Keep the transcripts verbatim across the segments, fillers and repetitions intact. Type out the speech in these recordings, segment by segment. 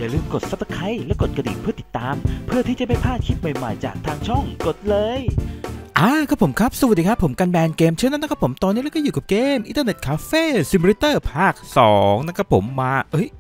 อย่าลืมกด ซับสไครบ์ และกดกระดิ่งเพื่อติดตามเพื่อที่จะไม่พลาดคลิปใหม่ๆจากทางช่องกดเลยอ่าครับผมครับสวัสดีครับผมกันแบนเกมเช่นนั้นนะครับผมตอนนี้เราก็อยู่กับเกมอินเทอร์เน็ตคาเฟ่ซิมูเลเตอร์ภาคสองนะครับผมมาเอ้ย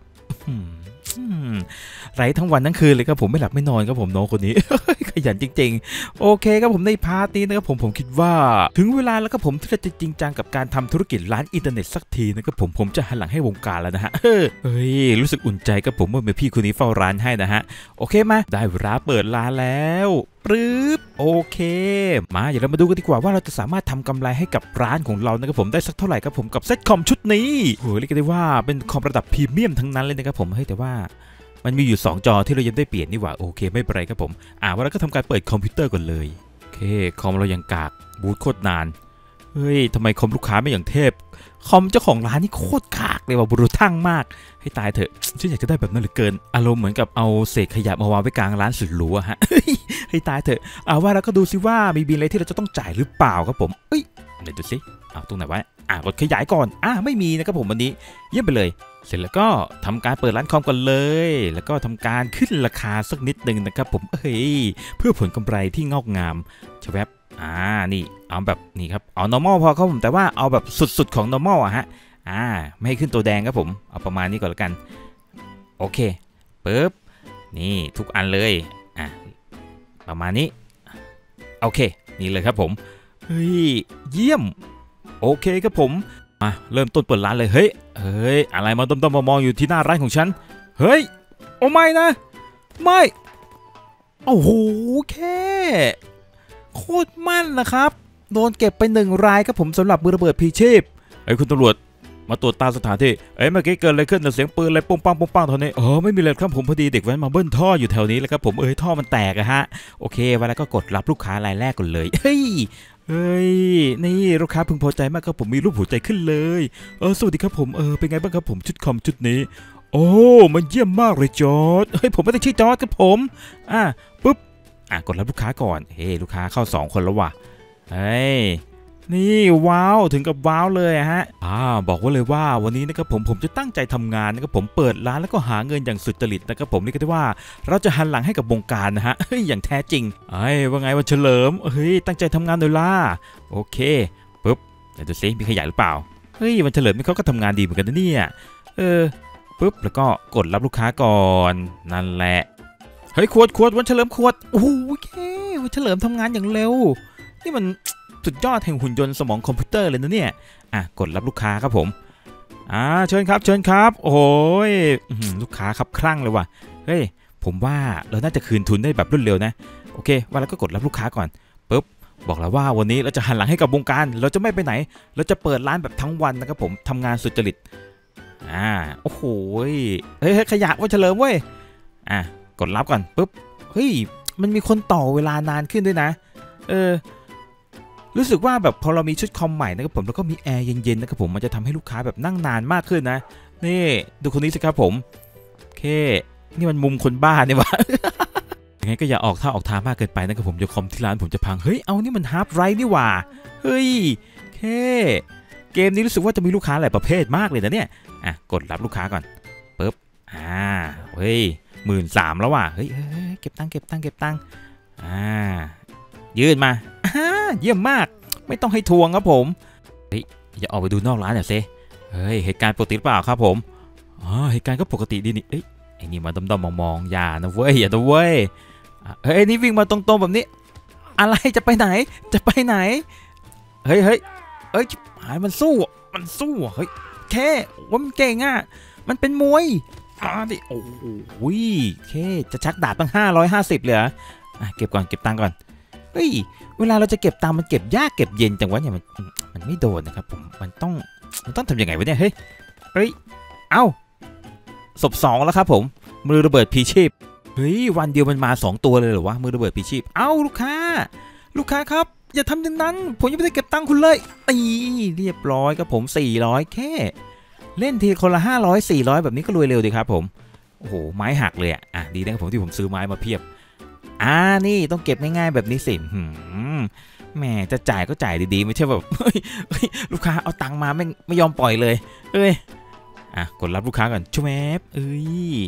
ไรทั้งวันทั้งคืนเลยครับผมไม่หลับไม่นอนครับผมน้องคนนี้ขยันจริงๆโอเคครับผมในพาร์ทนี้นะครับผมผมคิดว่าถึงเวลาแล้วครับผมที่จะจริงจังกับการทำธุรกิจร้านอินเทอร์เน็ตสักทีนะครับผมผมจะหันหลังให้วงการแล้วนะฮะเฮ้ยรู้สึกอุ่นใจครับผมเมื่อมีพี่คนนี้เฝ้าร้านให้นะฮะโอเคมาได้เวลาเปิดร้านแล้วปึ๊บโอเคมาเดี๋ยวเรามาดูกันดีกว่าว่าเราจะสามารถทำกำไรให้กับร้านของเรานะครับผมได้สักเท่าไหร่ครับผมกับเซ็ตคอมชุดนี้โอ้ยเรียกได้ว่าเป็นคอมระดับพรีเมียมทั้งนั้นเลยนะครับผมเฮ้ยแต่ว่ามันมีอยู่สองจอที่เรายังได้เปลี่ยนนี่หว่าโอเคไม่เป็นไรครับผมอ่าว่าเราก็ทำการเปิดคอมพิวเตอร์ก่อนเลยโอเคคอมเรายังกากบูตโคตรนานเฮ้ยทำไมคอมลูกค้าไม่อย่างเทพคอมเจ้าของร้านนี่โคตรกากเลยว่าบุรุษทั้งมากให้ตายเถอะฉันอยากจะได้แบบนั้นเหลือเกินอารมณ์เหมือนกับเอาเศษขยะมาวางไว้กลางร้านสุดหรูอะฮะให้ตายเถอะเอาว่าเราก็ดูซิว่ามีบิลอะไรที่เราจะต้องจ่ายหรือเปล่าครับผมเอ้ยเดี๋ยวดูซิเอาตรงไหนวะอ่ากดขยายก่อนอ่าไม่มีนะครับผมวันนี้เยี่ยมไปเลยเสร็จแล้วก็ทำการเปิดร้านคอมกันเลยแล้วก็ทำการขึ้นราคาสักนิดนึงนะครับผมเฮ้ยเพื่อผลกำไรที่งอกงามชแวบอ่านี่เอาแบบนี่ครับเอา normal พอครับผมแต่ว่าเอาแบบสุดๆของ normal อะฮะอ่าไม่ให้ขึ้นตัวแดงครับผมเอาประมาณนี้ก่อนแล้วกันโอเคปึ๊บนี่ทุกอันเลยอ่ะประมาณนี้โอเคนี่เลยครับผมเฮ้ยเยี่ยมโอเคครับผมมาเริ่มต้นเปิดร้านเลยเฮ้ยเฮ้ยอะไรมาต้มๆมองอยู่ที่หน้าร้านของฉันเฮ้ยโอ้ไม่นะไม่โอ้โหแค่โคตรมั่นนะครับโดนเก็บไปหนึ่งรายครับผมสำหรับมือระเบิดพีชีพไอ้คุณตำรวจมาตรวจตาสถานที่เอ้ยเมื่อกี้เกิดอะไรขึ้นเสียงปืนอะไรปุ้งปังปุ้งปังเท่านี้อ๋อไม่มีเลยครับผมพอดีเด็กแว้นมาเบิ้ลท่ออยู่แถวนี้แล้วครับผมเอ้ยท่อมันแตกอะฮะโอเควันแล้วก็กดรับลูกค้ารายแรกก่อนเลยเฮ้ยเฮ้ยนี่ลูกค้าพึงพอใจมากครับผมมีรูปหัวใจขึ้นเลยเออสวัสดีครับผมเออเป็นไงบ้างครับผมชุดคอมชุดนี้โอ้มันเยี่ยมมากเลยจอร์จเฮ้ยผมไม่ได้ชื่อจอร์จครับผมอ่ะปุ๊บอ่ะกดรับลูกค้าก่อนเฮ้ยลูกค้าเข้าสองคนแล้วว่ะเฮ้ยนี่ว้าวถึงกับว้าวเลยฮะอ่าบอกว่าเลยว่าวันนี้นะครับผมผมจะตั้งใจทำงานนะครับผมเปิดร้านแล้วก็หาเงินอย่างสุจริตนะครับผมนี่ก็ได้ว่าเราจะหันหลังให้กับวงการนะฮะเฮ้ยอย่างแท้จริงไอ้ว่าไงวันเฉลิมเฮ้ยตั้งใจทำงานเลยล่ะโอเคปุ๊บเดี๋ยวดูซิมีขยายหรือเปล่าเฮ้ยวันเฉลิมนี่เขาก็ทำงานดีเหมือนกันนะเนี่ยเออปุ๊บแล้วก็กดรับลูกค้าก่อนนั่นแหละเฮ้ยขวดขวดวันเฉลิมขวดโอ้โหแค่วันเฉลิมทำงานอย่างเร็วนี่มันสุดยอดแห่งหุ่นยนต์สมองคอมพิวเตอร์เลยนะเนี่ยอ่ะกดรับลูกค้าครับผมอ่าเชิญครับเชิญครับโอ้ยลูกค้าครับคลั่งเลยว่ะเฮ้ยผมว่าเราน่าจะคืนทุนได้แบบรวดเร็วนะโอเคว่าแล้วก็กดรับลูกค้าก่อนปุ๊บบอกแล้วว่าวันนี้เราจะหันหลังให้กับวงการเราจะไม่ไปไหนเราจะเปิดร้านแบบทั้งวันนะครับผมทำงานสุจริตอ่าโอ้โหเฮ้ยขยะว่าเฉลิมเว้ยอ่ะกดรับก่อนปุ๊บเฮ้ยมันมีคนต่อเวลานานขึ้นด้วยนะเออรู้สึกว่าแบบพอเรามีชุดคอมใหม่นะครับผมแล้วก็มีแอร์เย็นๆนะครับผมมันจะทำให้ลูกค้าแบบนั่งนานมากขึ้นนะนี่ดูคนนี้สิครับผมโอเคนี่มันมุมคนบ้าเนี่ยวะ ยังไงก็อย่าออกท่าออกทางมากเกินไปนะครับผมเดี๋ยวคอมที่ร้านผมจะพังเฮ้ยเอานี่มันฮาร์ปไรท์นี่หว่าเฮ้ยโอเคเกมนี้รู้สึกว่าจะมีลูกค้าหลายประเภทมากเลยนะเนี่ยอ่ะกดรับลูกค้าก่อนปึ๊บอ่าเฮ้ยหมื่นสามแล้วว่ะเฮ้ยเก็บตังค์เก็บตังค์เก็บตังค์อ่ายื่นมาเยี่ยมมากไม่ต้องให้ทวงครับผมเฮ้ยอย่าออกไปดูนอกร้านหน่อยสิเฮ้ยเหตุการณ์ปกติหรือเปล่าครับผมอ๋อเหตุการณ์ก็ปกติดีนี่เอ้ยไอ้นี่มาดมๆมองๆอย่านะเว้ยอย่านะเว้ยเฮ้ยนี่วิ่งมาตรงๆแบบนี้อะไรจะไปไหนจะไปไหนเฮ้ยเฮ้ยเอ้ยหายมันสู้มันสู้เฮ้ยแค่ว่ามันเก่งอ่ะมันเป็นมวยอ่าดิโอ้โหแค่จะชักดาบตั้งห้าร้อยห้าสิบเลยอ่ะเก็บก่อนเก็บตังค์ก่อนเฮ้ยเวลาเราจะเก็บตังค์มันเก็บยากเก็บเย็นจังวะเนี่ยมันมันไม่โดนนะครับผมมันต้องมันต้องทำยังไงวะเนี่ยเฮ้ยเฮ้ยเอ้าศพสองแล้วครับผมมือระเบิดพีชีพเฮ้ยวันเดียวมันมาสองตัวเลยเหรอวะมือระเบิดพีชีพเอ้าลูกค้าลูกค้าครับอย่าทำอย่างนั้นผมยังไม่ได้เก็บตังค์คุณเลยตีเรียบร้อยครับผมสี่ร้อยแค่เล่นทีคนละห้าร้อยสี่ร้อยแบบนี้ก็รวยเร็วดีครับผมโอ้โหไม้หักเลยอ่ะอ่ะดีนะครับผมที่ผมซื้อไม้มาเพียบอ่านี่ต้องเก็บง่ายๆแบบนี้สิแหมจะจ่ายก็จ่ายดีๆไม่ใช่แบบลูกค้าเอาตังค์มาไม่ไม่ยอมปล่อยเลยเอ้ยอ่ะกดรับลูกค้าก่อนช่วยแมปเอ้ย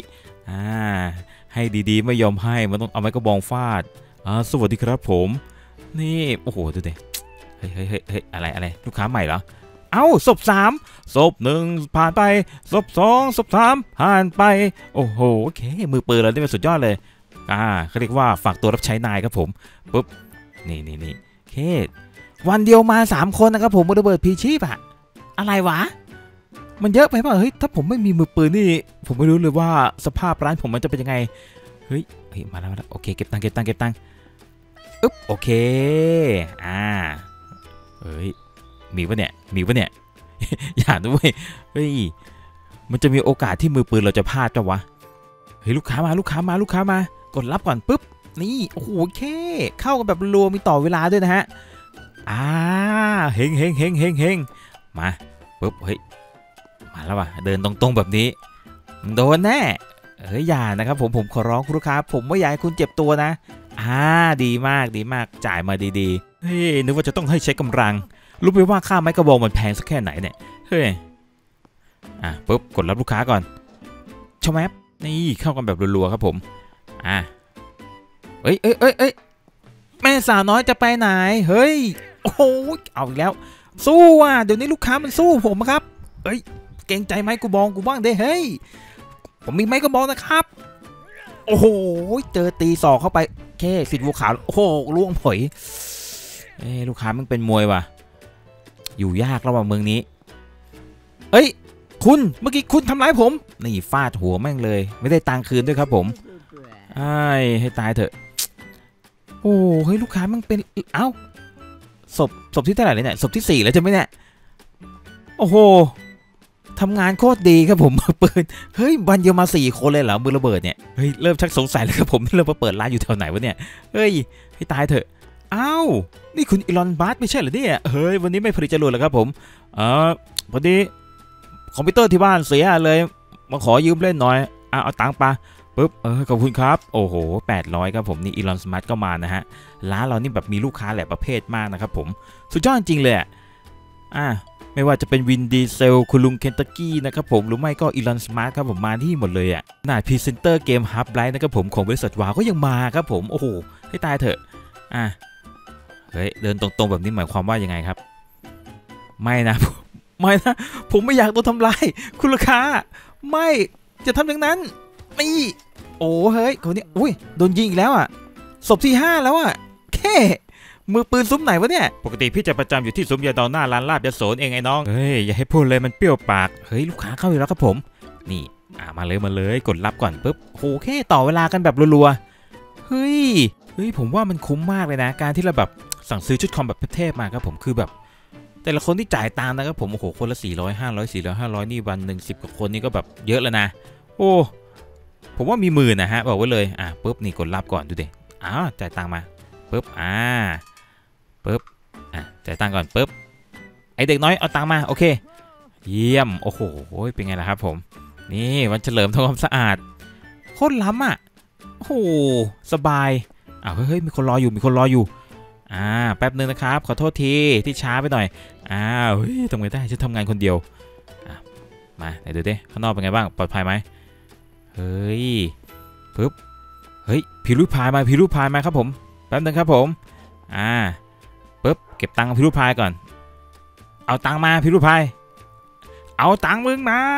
อ่าให้ดีๆไม่ยอมให้มันต้องเอาไม้กระบองฟาดอ่าสวัสดีครับผมนี่โอ้โหดูดิเฮ้ยเฮ้ยเฮ้ยอะไรอะไรลูกค้าใหม่เหรอเอ้าศพสามศพหนึ่งผ่านไปศพสองศพสามผ่านไปโอ้โหโอเคมือปืนเราได้เป็นสุดยอดเลยอ่าเขาเรียกว่าฝากตัวรับใช้นายครับผมปุ๊บนี่นี่นี่โอเควันเดียวมาสามคนนะครับผมมือระเบิดพีชีพอะอะไรวะมันเยอะไปป่ะเฮ้ยถ้าผมไม่มีมือปืนนี่ผมไม่รู้เลยว่าสภาพร้านผมมันจะเป็นยังไงเฮ้ยเฮ้ยมาแล้วมาแล้วโอเคเก็บตังค์เก็บตังค์เก็บตังค์อึ๊บโอเคอ่าเฮ้ยมีปะเนี่ยมีปะเนี่ย อย่าด้วยเฮ้ยมันจะมีโอกาสที่มือปืนเราจะพลาดจ้ะวะเฮ้ยลูกค้ามาลูกค้ามาลูกค้ามากดรับก่อนปุ๊บนี่โอ้โหโอเคเข้ากันแบบรัวมีต่อเวลาด้วยนะฮะอ่าเฮงเฮงเฮงเฮงเฮงมาปุ๊บเฮ้ยมาแล้วว่ะเดินตรงๆแบบนี้โดนแน่เฮ้ยอย่านะครับผมผมขอร้องคุณลูกค้าผมไม่อยากให้คุณเจ็บตัวนะอ่าดีมากดีมากจ่ายมาดีๆเฮ้ยนึกว่าจะต้องให้ใช้กำลังรู้ไหมว่าค่าไม้กระบอกมันแพงสักแค่ไหนเนี่ยเฮ้ยอ่ะปุ๊บกดรับลูกค้าก่อนชมแอปนี่เข้ากันแบบรัวๆครับผมอ่ะเอ้ยเอ้ยเอ้ยเอ้ยแม่สาวน้อยจะไปไหนเฮ้ยโอ้โหเอาอีกแล้วสู้อ่ะเดี๋ยวนี้ลูกค้ามันสู้ผมครับเอ้ยเกรงใจไม้กระบอกกูบ้างเด้เฮ้ยผมมีไม้กระบอกนะครับโอ้โหเจอตีศอกเข้าไปแค่สิทธิ์วัวขาวโอ้โหล่วงผอยเอ้ลูกค้ามันเป็นมวยว่ะอยู่ยากระหว่างเมืองนี้เอ้ยคุณเมื่อกี้คุณทำร้ายผมนี่ฟาดหัวแม่งเลยไม่ได้ตังคืนด้วยครับผมไอ้ให้ตายเถอะโอ้เฮ้ยลูกค้ามันเป็นเอ้าศพศพที่เท่าไหร่เลยเนี่ยศพที่สี่แล้วใช่ไหมเนี่ยโอ้โหทำงานโคตรดีครับผมมือปืนเฮ้ยวันเดียวมาสี่คนเลยเหรอมือระเบิดเนี่ยเฮ้ยเริ่มชักสงสัยแล้วครับผมเริ่มมาเปิดร้านอยู่แถวไหนวะเนี่ยเฮ้ยให้ตายเถอะอ้าวนี่คุณอีลอนบัสไม่ใช่เหรอเนี่ยเฮ้ยวันนี้ไม่ผลิตจรวดแล้วครับผมเออพอดีคอมพิวเตอร์ที่บ้านเสียเลยมาขอยืมเล่นหน่อยอ่ะเอาตังค์ปะปุ๊บเออขอบคุณครับโอ้โหแปดร้อยครับผมนี่อีลอนบัสก็มานะฮะร้านเรานี่แบบมีลูกค้าหลายประเภทมากนะครับผมสุดยอดจริงเลยอ่ะไม่ว่าจะเป็นวินดีเซลคุณลุงเคนตักกี้นะครับผมหรือไม่ก็อีลอนสมาร์ทครับผมมาที่หมดเลยอ่ะหน้าพรีเซนเตอร์เกมฮับไลท์นะครับผมของบริษัทวาวก็ยังมาครับผมโอ้โหให้ตายเถอะอ่ะเฮ้ยเดินตรงๆแบบนี้หมายความว่ายังไงครับไม่นะไม่นะผมไม่อยากโดนทำลายคุณลูกค้าไม่จะทำอย่างนั้นนี่โอ้เฮ้ยคนนี้อุ้ยโดนยิงอีกแล้วอ่ะศพที่ห้าแล้วอ่ะแค่มือปืนซุ้มไหนวะเนี่ยปกติพี่จะประจำอยู่ที่ซุ้มยาดองหน้าร้านลาบยาโสนเองไอ้น้องเฮ้ยอย่าให้พูดเลยมันเปรี้ยวปากเฮ้ยลูกค้าเข้าอยู่แล้วครับผมนี่อ่ามาเลยมาเลยกดรับก่อนปุ๊บโหแค่ต่อเวลากันแบบรัวๆเฮ้ยเฮ้ยผมว่ามันคุ้มมากเลยนะการที่เราแบบสั่งซื้อชุดคอมแบบเทพๆมาครับผมคือแบบแต่ละคนที่จ่ายตังค์นะครับผมโอ้โหคนละสี่ร้อย ห้าร้อย สี่ร้อย ห้าร้อยนี่วันหนึ่งสิบกว่าคนนี่ก็แบบเยอะแล้วนะโอ้ผมว่ามีหมื่นนะฮะบอกไว้เลยอ่ะปุ๊บนี่กดรับก่อนดูดิอ้าวจ่ายตังค์มาปุ๊บอ่าปุ๊บอ่ะจ่ายตังค์ก่อนปุ๊บไอเด็กน้อยเอาตังค์มาโอเคเยี่ยมโอ้โหเป็นไงล่ะครับผมนี่วันเฉลิมทำความสะอาดโคตรล้ำอ่ะโอ้โหสบายอ้าวเฮ้ยมีคนรออยู่มีคนรออยู่อ่าแป๊บนึงนะครับขอโทษทีที่ช้าไปหน่อยอ้าวเฮ้ยทำไงได้ฉันทำงานคนเดียวมาไหนดูดิข้างนอกเป็นไงบ้างปลอดภัยไหมเฮ้ยปึ๊บเฮ้ยพิรุพายมาพิรุพายมาครับผมแป๊บนึงครับผมอ่าปึ๊บเก็บตังค์พิรุพายก่อนเอาตังค์มาพิรุพายเอาตังค์มึงมา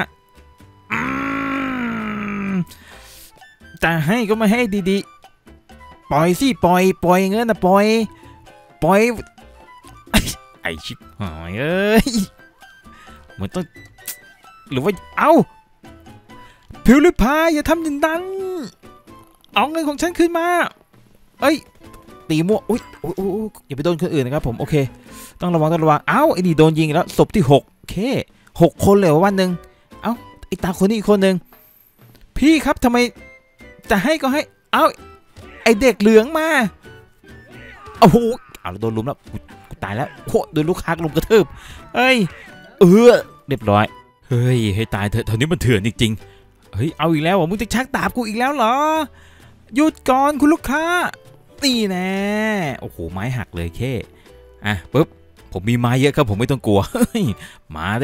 จะให้ก็ไม่ให้ดีๆปล่อยสิปล่อยปล่อยเงินนะปล่อยปล่อยไอชิบหายเอ้ยเหมือนต้องหรือว่าเอาพิวลิพายอย่าทำอย่างนั้นเอาเงินของฉันขึ้นมาเอ้ยตีมั่วอุ้ยโอ้ยอย่าไปโดนคนอื่นนะครับผมโอเคต้องระวังต้องระวังเอ้าไอ้นี่โดนยิงแล้วศพที่หกโอเคหกคนเลยวันหนึ่งเอ้าไอ้ตาคนนี้อีกคนหนึ่งพี่ครับทำไมจะให้ก็ให้เอ้าไอเด็กเหลืองมาโอ้โหเอาโดนลุมแล้วกูตายแล้วโคตรโดนลูกค้าลุมกระทืบเอ้ยเออเรียบร้อยเฮ้ยให้ตายเถอะเท่านี้มันเถื่อนจริงๆเฮ้ยเอาอีกแล้วมึงจะชักดาบกูอีกแล้วเหรอหยุดก่อนคุณลูกค้าตีแน่โอ้โหไม้หักเลยแค่อ่ะปุ๊บผมมีไม้เยอะครับผมไม่ต้องกลัวมาเด้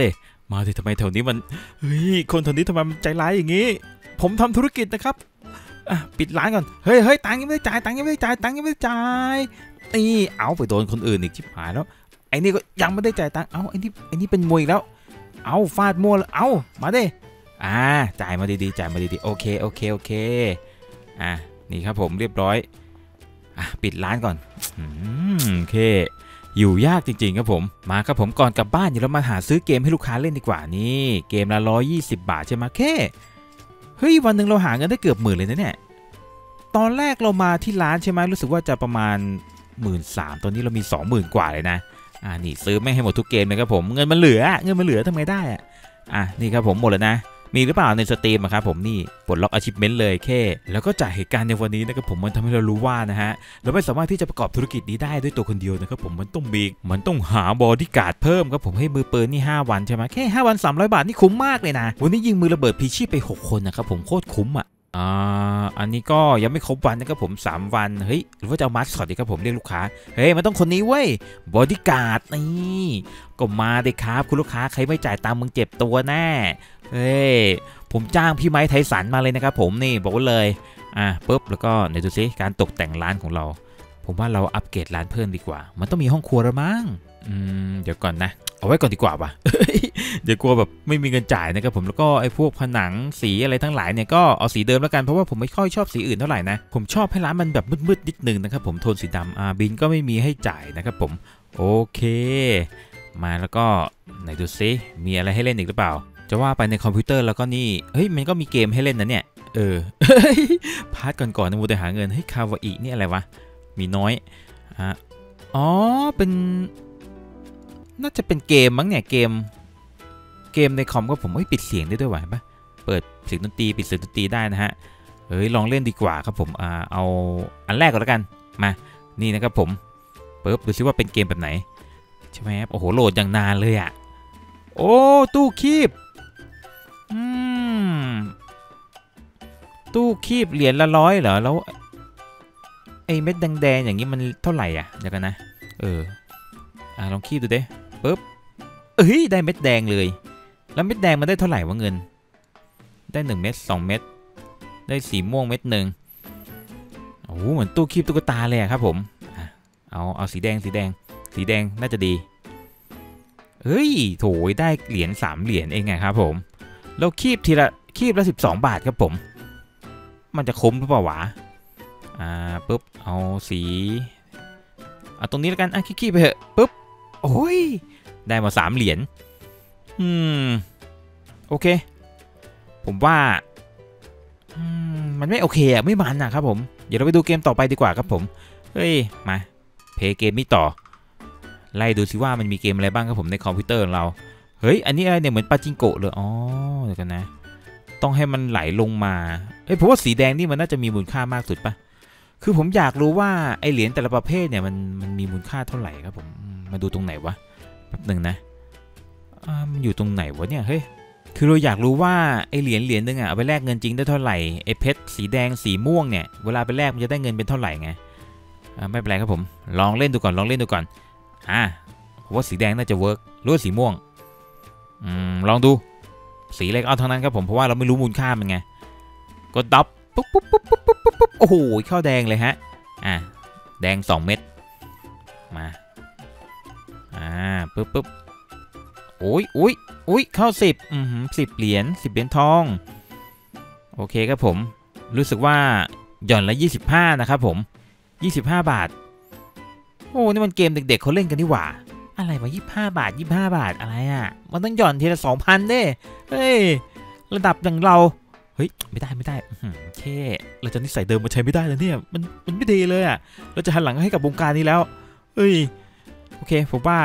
มาดิทำไมแถวนี้มันเฮ้ยคนแถวนี้ทำไมมันใจร้ายอย่างนี้ผมทำธุรกิจนะครับอ่ะปิดร้านก่อนเฮ้ยเฮ้ยตังค์ยังไม่ได้จ่ายตังค์ยังไม่ได้จ่ายตังค์ยังไม่ได้จ่ายนี่เอาไปโดนคนอื่นอีกชิบหายแล้วไอ้นี่ก็ยังไม่ได้จ่ายตังค์เอาไอ้นี่ไอ้นี่เป็นมวยอีกแล้วเอาฟาดมั่วแล้วเอามาดิอ่าจ่ายมาดีๆจ่ายมาดีๆโอเคโอเคโอเคอ่ะนี่ครับผมเรียบร้อยอ่ะปิดร้านก่อนอืมโอเคอยู่ยากจริงๆครับผมมาครับผมก่อนกลับบ้านเดี๋ยวเรามาหาซื้อเกมให้ลูกค้าเล่นดีกว่านี่เกมละร้อยยี่สิบบาทใช่ไหมแค่เฮ้ยวันหนึ่งเราหาเงินได้เกือบหมื่นเลยนะเนี่ยตอนแรกเรามาที่ร้านใช่ไหมรู้สึกว่าจะประมาณหมื่นสามตอนนี้เรามีสองหมื่นกว่าเลยนะอ่านี่ซื้อไม่ให้หมดทุกเกมเลยครับผมเงินมันเหลือเงินมันเหลือทำไงได้อ่ะอ่ะนี่ครับผมหมดแล้วนะมีหรือเปล่าในสตรีมครับผมนี่ปลดล็อก achievement เลยแค่แล้วก็จากเหตุการณ์ในวันนี้นะครับผมมันทำให้เรารู้ว่านะฮะเราไม่สามารถที่จะประกอบธุรกิจนี้ได้ด้วยตัวคนเดียวนะครับผมมันต้องมีมันต้องหาบอดี้การ์ดเพิ่มครับผมให้มือปืนนี่ห้าวันใช่ไหมแค่ห้าวันสามร้อยบาทนี่คุ้มมากเลยนะวันนี้ยิงมือระเบิดพีชีพไปหกคนนะครับผมโคตรคุ้มอ่ะอ่าอันนี้ก็ยังไม่ครบวันนะครับผมสามวันเฮ้ยหรือว่าจะเอามาสคอตดีครับผมเรียกลูกค้าเฮ้ยมันต้องคนนี้เว้ยบอดี้การ์ดนี่ก็มาเลยครับคุณลูกค้าใครไม่จ่ายตังค์มึงเจ็บตัวแน่เฮ้ยผมจ้างพี่ไม้ไทสันมาเลยนะครับผมนี่บอกว่าเลยอ่ะปุ๊บแล้วก็เดี๋ยวดูซิการตกแต่งร้านของเราผมว่าเราอัปเกรดร้านเพิ่มดีกว่ามันต้องมีห้องครัวแล้วมั้งอืมเดี๋ยวก่อนนะเอาไว้ก่อนดีกว่าป่ะ เดี๋ยวกลัวแบบไม่มีเงินจ่ายนะครับผมแล้วก็ไอ้พวกผนังสีอะไรทั้งหลายเนี่ยก็เอาสีเดิมแล้วกันเพราะว่าผมไม่ค่อยชอบสีอื่นเท่าไหร่นะผมชอบให้ร้านมันแบบมืดๆนิดนึงนะครับผมโทนสีดำอ่าบินก็ไม่มีให้จ่ายนะครับผมโอเคมาแล้วก็ไหนดูซิมีอะไรให้เล่นอีกหรือเปล่าจะว่าไปในคอมพิวเตอร์แล้วก็นี่เฮ้ยมันก็มีเกมให้เล่นนะเนี่ยเออ พาร์ทก่อนๆนะมูแต่หาเงินให้คาวาอินี่อะไรวะมีน้อยอ่ะอ๋อเป็นน่าจะเป็นเกมมั้งเนี่ยเกมเกมในคอมก็ผมไม่ปิดเสียงได้ด้วยวะปะเปิดเสียงดนตรีปิดเสียงดนตรีได้นะฮะเฮ้ยลองเล่นดีกว่าครับผมอ่าเอาอันแรกก่อนแล้วกันมานี่นะครับผมปึ๊บดูซิว่าเป็นเกมแบบไหนใช่ไหมครับโอ้โหโหลดอย่างนานเลยอ่ะโอ้ตู้คีบอืมตู้คีบเหรียญละร้อยเหรอแล้วไอ้เม็ดแดงๆอย่างนี้มันเท่าไหร่อ่ะเดี๋ยวกันนะเอออ่าลองคีบดูดิปึ๊บเอ้ยได้เม็ดแดงเลยแล้วเม็ดแดงมันได้เท่าไหร่วะเงินได้หนึ่งเม็ดสองเม็ดได้สีม่วงเม็ดหนึ่งโอ้โหเหมือนตู้คีบตุ๊กตาเลยครับผมเอาเอาสีแดงสีแดงสีแดงน่าจะดีเฮ้ยโถยได้เหรียญสามเหรียญเองไงครับผมแล้วคีบทีละคีบละสิบสองบาทครับผมมันจะคุ้มหรือเปล่าวะอ่าปุ๊บเอาสีเอาตรงนี้แล้วกันอ่ะคีบไปเถอะปุ๊บโอ้ยได้มาสามเหรียญอืมโอเคผมว่าอืมมันไม่โอเคอ่ะไม่มันนะครับผมเดี๋ยวเราไปดูเกมต่อไปดีกว่าครับผมเฮ้ยมาเพย์เกมนี้ต่อไล่ดูสิว่ามันมีเกมอะไรบ้างครับผมในคอมพิวเตอร์ของเราเฮ้ยอันนี้อะไรเนี่ยเหมือนปาจิงโกะเลยอ๋อเดี๋ยวกันนะต้องให้มันไหลลงมาเอ้ยผมว่าสีแดงนี่มันน่าจะมีมูลค่ามากสุดปะคือผมอยากรู้ว่าไอเหรียญแต่ละประเภทเนี่ยมันมันมีมูลค่าเท่าไหร่ครับผมมาดูตรงไหนวะแป๊บหนึ่งนะอ่ามันอยู่ตรงไหนวะเนี่ยเฮ้ยคือเราอยากรู้ว่าไอเหรียญเหรียญนึงอ่ะเอาไปแลกเงินจริงได้เท่าไหร่ไอเพชรสีแดงสีม่วงเนี่ยเวลาไปแลกมันจะได้เงินเป็นเท่าไหร่ไงอ่าไม่เป็นไรครับผมลองเล่นดูก่อนลองเล่นดูก่อนอ่าผมว่าสีแดงน่าจะเวิร์กหรือว่าสีม่วงอืมลองดูสีอะไรก็เอาทั้งนั้นครับผมเพราะว่าเราไม่รู้มูลค่ามันไงกดดับปุ๊บปุ๊บปุ๊บปุ๊บปุ๊บปุ๊บโอ้โหเข้าแดงเลยฮะอ่าแดงสองเม็ดมาอ่าปุ๊บปุ๊บโอ้ยโอ้ยโอ้ยเข้าสิบอืมสิบเหรียญสิบเหรียญทองโอเคครับผมรู้สึกว่าหย่อนละยี่สิบห้านะครับผมยี่สิบห้าบาทโอ้นี่มันเกมเด็กๆเขาเล่นกันนี่หว่าอะไรวะยี่สิบห้าบาทยี่สิบห้าบาทอะไรอ่ะมันต้องหย่อนทีละสองพันเด้เฮ้ยระดับอย่างเราเฮ้ยไม่ได้ไม่ได้โอเคเราจะนิสัยเดิมมาใช้ไม่ได้แล้วเนี่ยมันมันไม่ดีเลยอ่ะเราจะหันหลังให้กับวงการนี้แล้วเฮ้ยโอเคผมว่า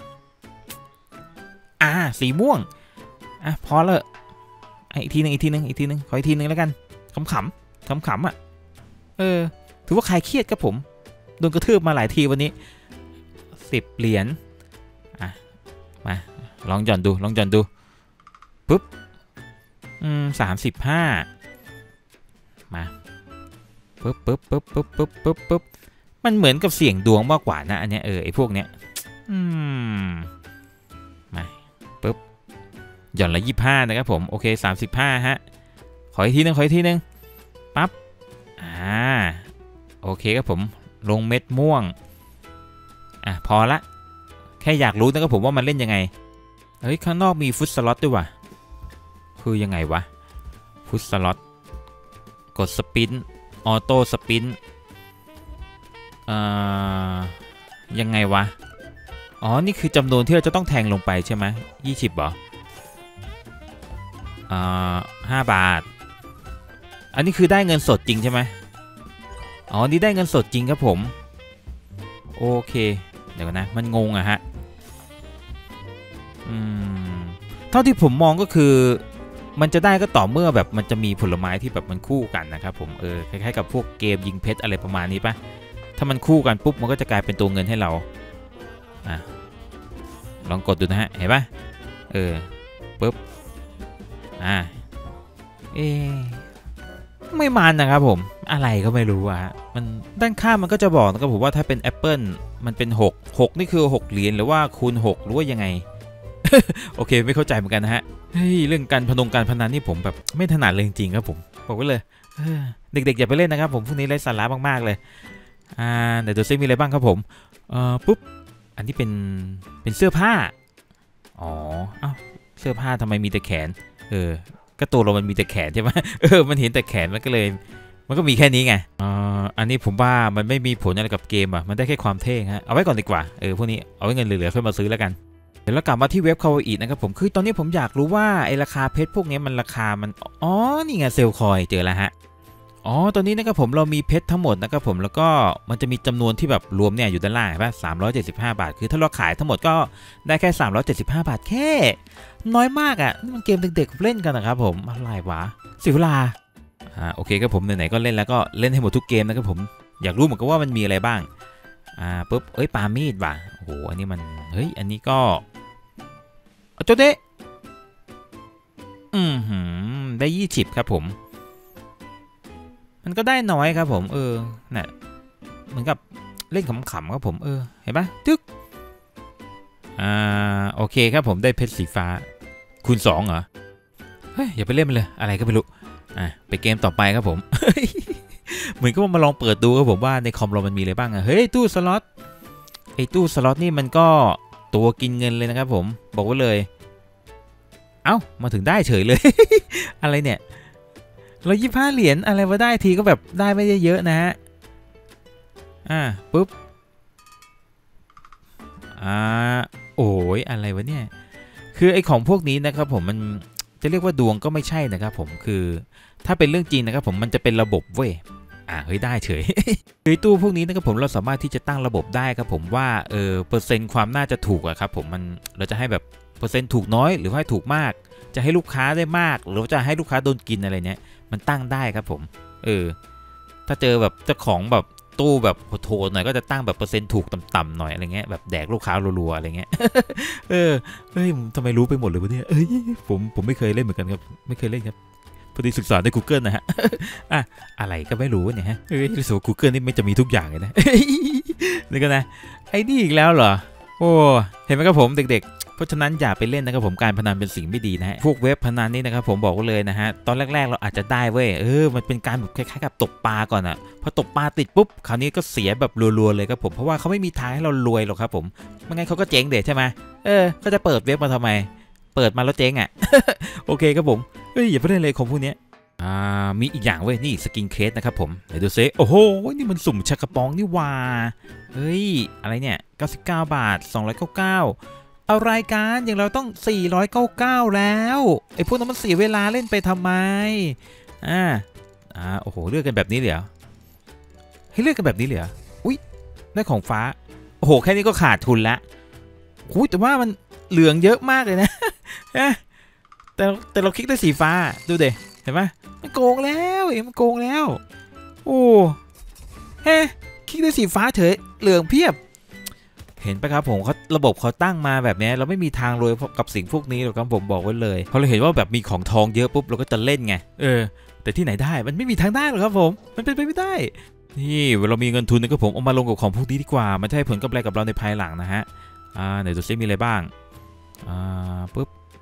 อ่าสีม่วงอ่ะพอแล้วอีกทีนึงอีกทีนึงอีกทีนึงขออีกทีนึงแล้วกันขำขำขำขำอ่ะเออถือว่าใครเครียดครับผมโดนกระทืบมาหลายทีวันนี้สิบเหรียญอ่ะมาลองหย่อนดูลองหย่อนดูปุ๊บอืมสามสิบห้ามาปุ๊บปุ๊บปุ๊บปุ๊บปุ๊บปุ๊บปุ๊บมันเหมือนกับเสี่ยงดวงมากกว่านะอันเนี้ยเออไอพวกเนี้ยอืมมาปุ๊บย่อนละยี่สิบห้านะครับผมโอเคสามสิบห้าฮะขออีกทีนึงขออีกทีนึงปั๊บอ่าโอเคครับผมลงเม็ดม่วงอ่ะพอละแค่อยากรู้นะครับผมว่ามันเล่นยังไงเฮ้ยข้างนอกมีฟุตสล็อตด้วยว่ะคือยังไงวะฟุตสล็อตกดสปินออโต้สปินอ่ายังไงวะอ๋อนี่คือจำนวนที่เราจะต้องแทงลงไปใช่ไหมยี่สิบเหรออ่าห้าบาทอันนี้คือได้เงินสดจริงใช่ไหมอ๋อนี่ได้เงินสดจริงครับผมโอเคเดี๋ยวนะมันงงอะฮะอืมเท่าที่ผมมองก็คือมันจะได้ก็ต่อเมื่อแบบมันจะมีผลไม้ที่แบบมันคู่กันนะครับผมเออคล้ายๆกับพวกเกมยิงเพชรอะไรประมาณนี้ปะถ้ามันคู่กันปุ๊บมันก็จะกลายเป็นตัวเงินให้เราอ่ะลองกดดูนะฮะเห็นปะเออปุ๊บอ่าเอ๊ไม่มันนะครับผมอะไรก็ไม่รู้อะมันด้านข้างมันก็จะบอกนะครับผมว่าถ้าเป็น Apple มันเป็นหก หกนี่คือหกเหรียญหรือว่าคูณหกหรือว่ายังไง โอเคไม่เข้าใจเหมือนกันนะฮะเฮ้ยเรื่องการพนงการพนันนี่ผมแบบไม่ถนัดเลยจริงๆครับผมบอกไว้เลยเด็กๆอย่าไปเล่นนะครับผมพวกนี้ไร้สาระมากๆเลยอ่าเดี๋ยวดูซิมีอะไรบ้างครับผมเอ่อปุ๊บอันนี้เป็นเป็นเสื้อผ้าอ๋อเอ้าเสื้อผ้าทำไมมีแต่แขนเออก็ตัวเรามันมีแต่แขนใช่ไหมเออมันเห็นแต่แขนมันก็เลยมันก็มีแค่นี้ไงอ่าอันนี้ผมว่ามันไม่มีผลอะไรกับเกมอ่ะมันได้แค่ความเท่ฮะเอาไว้ก่อนดีกว่าเออพวกนี้เอาไว้เงินเหลือๆค่อยมาซื้อแล้วกันเดี๋ยวเรากลับมาที่เว็บคาวาอินะครับผมคือตอนนี้ผมอยากรู้ว่าไอราคาเพชรพวกนี้มันราคามันอ๋อนี่ไงเซลคอยเจอแล้วฮะอ๋อตอนนี้นะครับผมเรามีเพชรทั้งหมดนะครับผมแล้วก็มันจะมีจำนวนที่แบบรวมเนี่ยอยู่ด้านล่างเห็นป่ะสามร้อยเจ็ดสิบห้าบาทคือถ้าเราขายทั้งหมดก็ได้แค่สามร้อยเจ็ดสิบห้าบาทแค่น้อยมากอ่ะนี่มันเกมเด็กๆเล่นกันนะครับผมอะไรวะเสียเวลาอ่าโอเคครับผมไหนๆก็เล่นแล้วก็เล่นให้หมดทุกเกมนะครับผมอยากรู้เหมือนกันว่ามันมีอะไรบ้างอ่าปุ๊บเอ้ยปามีดว่ะโอ้โหอันนี้มันเฮ้ยอันนี้ก็โจเดะอืมหืมได้ยี่สิบครับผมมันก็ได้น้อยครับผมเออเนี่ยเหมือนกับเล่นขำๆครับผมเออเห็นปะจึ๊กอ่าโอเคครับผมได้เพชรสีฟ้าคูณสองเหรอเฮ้ยอย่าไปเล่นมันเลยอะไรก็ไม่รู้อ่ะไปเกมต่อไปครับผม เหมือนก็มาลองเปิดดูครับผมว่าในคอมเรามันมีอะไรบ้างอะเฮ้ยตู้สล็อตไอ้ตู้สล็อตนี่มันก็ตัวกินเงินเลยนะครับผมบอกไว้เลยเอ้ามาถึงได้เฉยเลย อะไรเนี่ยเรายี่สิบห้าเหรียญอะไรมาได้ทีก็แบบได้ไม่ได้เยอะนะฮะอ่าปุ๊บอ่าโอ้ยอะไรวะเนี่ยคือไอ้ของพวกนี้นะครับผมมันจะเรียกว่าดวงก็ไม่ใช่นะครับผมคือถ้าเป็นเรื่องจริงนะครับผมมันจะเป็นระบบเว้ยอ่าเฮ้ยได้เฉย คือตู้พวกนี้นะครับผมเราสามารถที่จะตั้งระบบได้ครับผมว่าเออเปอร์เซ็นต์ความน่าจะถูกอะครับผมมันเราจะให้แบบเปอร์เซ็นต์ถูกน้อยหรือให้ถูกมากจะให้ลูกค้าได้มากหรือจะให้ลูกค้าโดนกินอะไรเนี้ยมันตั้งได้ครับผมเออถ้าเจอแบบเจ้าของแบบตู้แบบโหดๆหน่อยก็จะตั้งแบบเปอร์เซ็นต์ถูกต่ำๆหน่อยอะไรเงี้ยแบบแดกลูกค้ารัวๆอะไรเงี้ย เออเฮ้ยทำไมรู้ไปหมดเลยวะเนี่ยเอ้ยผมผมไม่เคยเล่นเหมือนกันครับไม่เคยเล่นครับพอดีศึกษาใน Google นะฮะ อ่ะอะไรก็ไม่รู้เนี่ยฮะเฮ้ยรู้สึกว่า Google นี่ไม่จะมีทุกอย่างเลยนะ นี่ก็นะไอ้นี่อีกแล้วเหรอโอ้เห็นไหมครับผมเด็กๆเพราะฉะนั้นอย่าไปเล่นนะครับผมการพนันเป็นสิ่งไม่ดีนะฮะพวกเว็บพนันนี่นะครับผมบอกเลยนะฮะตอนแรกๆเราอาจจะได้เว้ยเออมันเป็นการแบบคล้ายๆกับตกปลาก่อนอ่ะพอตกปลาติดปุ๊บคราวนี้ก็เสียแบบรัวๆเลยครับผมเพราะว่าเขาไม่มีทางให้เรารวยหรอกครับผมไม่งั้นเขาก็เจ๊งเด็ดใช่ไหมเออก็จะเปิดเว็บมาทำไมเปิดมาแล้วเจ๊งอ่ะ โอเคครับผมเฮ้ยอย่าไปเล่นเลยของพวกนี้อ่ามีอีกอย่างเว้ยนี่สกินเคสนะครับผมเดี๋ยวดูซิโอ้โหนี่มันสุ่มชักกระป๋องนี่ว่าเฮ้ยอะไรเนี่ยเก้าสิบเก้าบาทสองร้อยเก้าสิบเก้าเอารายการอย่างเราต้องสี่ร้อยเก้าสิบเก้าแล้วไอ้พวกนั้นมันเสียเวลาเล่นไปทำไมอ่าอ่าโอ้โหเลือกกันแบบนี้เลยเหรอให้เลือกกันแบบนี้เลยเหรออุ้ยได้ของฟ้าโอ้โหแค่นี้ก็ขาดทุนละอุ้ยแต่ว่ามันเหลืองเยอะมากเลยนะ แต่แต่เราคลิกได้สีฟ้าดูเดเห็นไหมมันโกงแล้วเองมันโกงแล้วโอ้เฮ้คลิกได้สีฟ้าเฉยเหลืองเพียบเห็นปะครับผมเขาระบบเขาตั้งมาแบบนี้เราไม่มีทางรวยกับสิ่งพวกนี้หรอกครับผมบอกไว้เลยพอเราเห็นว่าแบบมีของทองเยอะปุ๊บเราก็จะเล่นไงเออแต่ที่ไหนได้มันไม่มีทางได้หรอกครับผมมันเป็นไปไม่ได้นี่เวลามีเงินทุนนะครับผมเอามาลงกับของพวกนี้ดีกว่ามันจะให้ผลกำไรกับเราในภายหลังนะฮะอ่าไหนดูซิมีอะไรบ้างอ่าปุ๊บ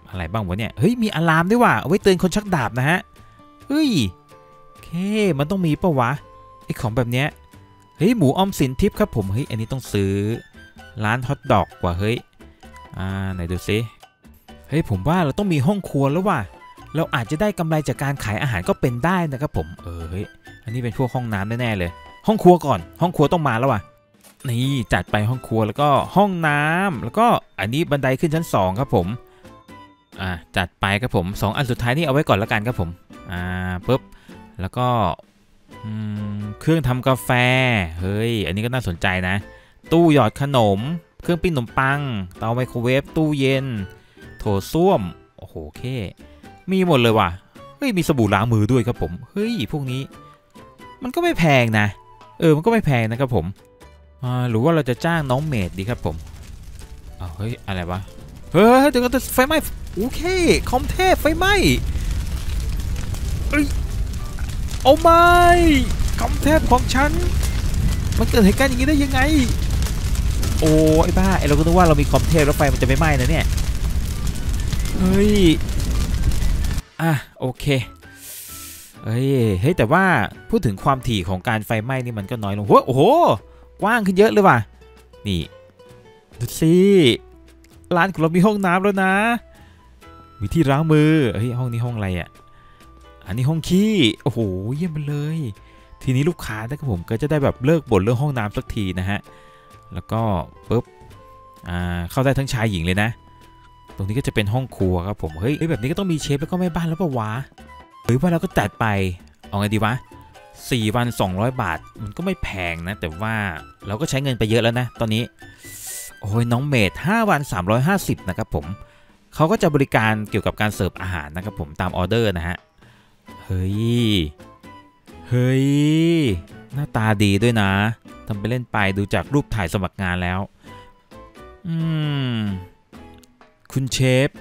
อะไรบ้างวะเนี่ยเฮ้ยมีอะลามด้วยว่ะเอาไว้เตือนคนชักดาบนะฮะเฮ้ยโอเคมันต้องมีปะวะไอของแบบเนี้ยเฮ้ยหมูออมสินทิพย์ครับผมเฮ้ยอันนี้ต้องซื้อร้านฮอทดอกกว่าเฮ้ยอ่าไหนดูซิเฮ้ยผมว่าเราต้องมีห้องครัวแล้วว่ะเราอาจจะได้กำไรจากการขายอาหารก็เป็นได้นะครับผมเออเฮ้ยอันนี้เป็นพวกห้องน้ำแน่ๆเลยห้องครัวก่อนห้องครัวต้องมาแล้วว่ะนี่จัดไปห้องครัวแล้วก็ห้องน้ำแล้วก็อันนี้บันไดขึ้นชั้นสองครับผมอ่าจัดไปครับผมสองอันสุดท้ายนี่เอาไว้ก่อนแล้วกันครับผมอ่าปุ๊บแล้วก็เครื่องทำกาแฟเฮ้ยอันนี้ก็น่าสนใจนะตู้หยอดขนมเครื่องปิ้งขนมปังเตาไมโครเวฟตู้เย็นโถส้วมโอ้โหโอเคมีหมดเลยว่ะเฮ้ยมีสบู่ล้างมือด้วยครับผมเฮ้ยพวกนี้มันก็ไม่แพงนะเออมันก็ไม่แพงนะครับผมอ่าหรือว่าเราจะจ้างน้องเมดดีครับผมอ้าวเฮ้ยอะไรวะเฮ้ยเดี๋ยวก็ไฟไหม้โอเคคอมเทพไฟไหม้เอ้ยโอ้ไม่คอมเทพของฉันมันเกิดเหตุการณ์อย่างนี้ได้ยังไงโอ้ไอ้บ้าไอ้เราก็นึกว่าเรามีคอมเทพแล้วไฟมันจะไม่ไหม้นะเนี่ยเฮ้ยอ่ะโอเคเฮ้ยเฮ้ยแต่ว่าพูดถึงความถี่ของการไฟไหม้นี่มันก็น้อยลงโอ้โหกว้างขึ้นเยอะเลยว่ะนี่ดูสิร้านของเรามีห้องน้ำแล้วนะมีที่ล้างมือเฮ้ยห้องนี้ห้องอะไรอ่ะอันนี้ห้องขี้โอ้โหเยี่ยมไปเลยทีนี้ลูกค้านะครับผมก็จะได้แบบเลิกบ่นเรื่องห้องน้ำสักทีนะฮะแล้วก็ปุ๊บอ่าเข้าได้ทั้งชายหญิงเลยนะตรงนี้ก็จะเป็นห้องครัวครับผมเฮ้ยแบบนี้ก็ต้องมีเชฟแล้วก็แม่บ้านแล้วป่าววะหรือว่าเราก็จัดไปเอาไงดีวะสี่วันสองร้อยบาทมันก็ไม่แพงนะแต่ว่าเราก็ใช้เงินไปเยอะแล้วนะตอนนี้โอ้ยน้องเมดห้าวันสามร้อยห้าสิบนะครับผมเขาก็จะบริการเกี่ยวกับการเสิร์ฟอาหารนะครับผมตามออเดอร์นะฮะเฮ้ยเฮ้ยหน้าตาดีด้วยนะทำไปเล่นไปดูจากรูปถ่ายสมัครงานแล้วอืมคุณเชฟ